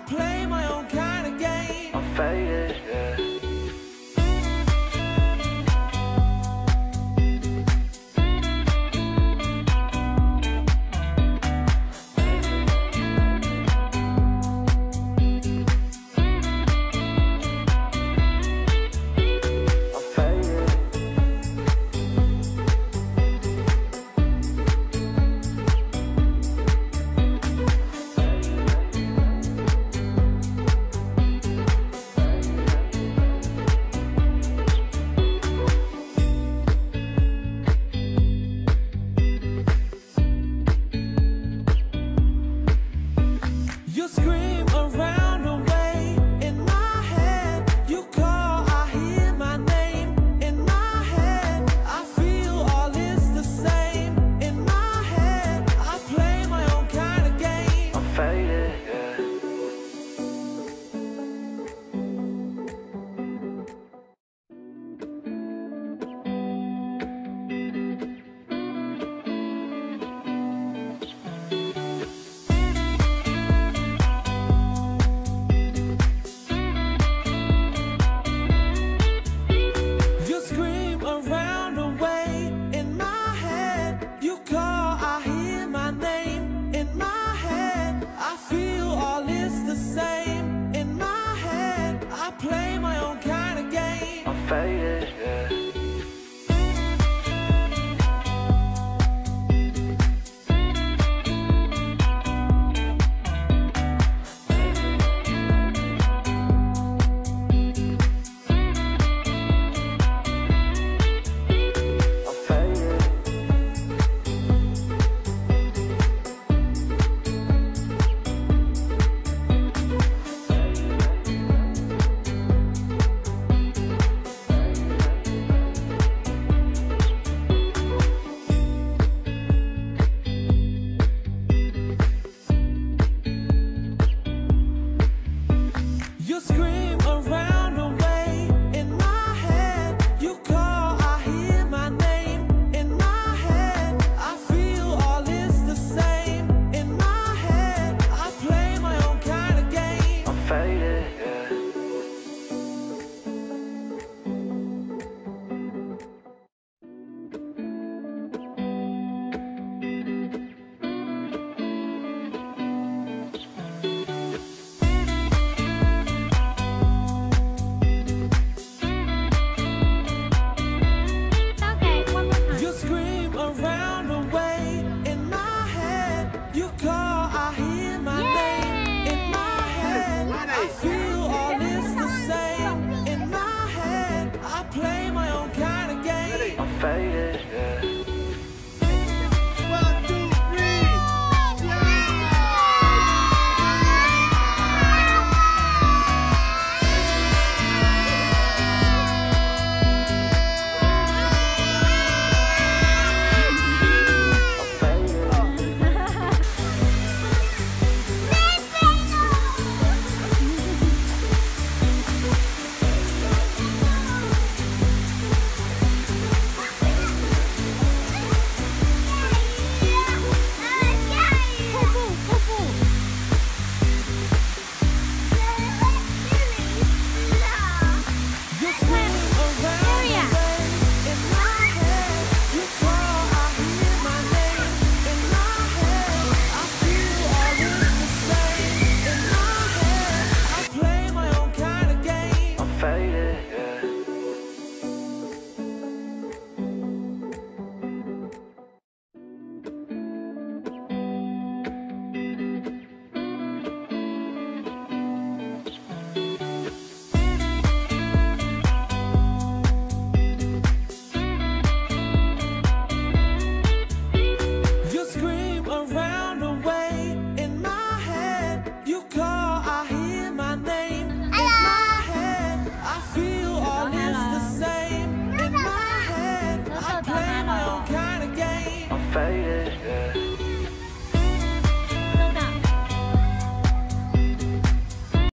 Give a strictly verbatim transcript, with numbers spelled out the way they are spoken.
play my own kind of game. I'm faded, yeah. You scream around the way in my head. You call, I hear my name in my head. I feel all is the same in my head. I play my own kind of game. I'm faded, yeah. You scream around the way in my head. You call, I hear my name in my head. I feel all is the same in my head. I play my own kind of game. I'm faded, yeah. You scream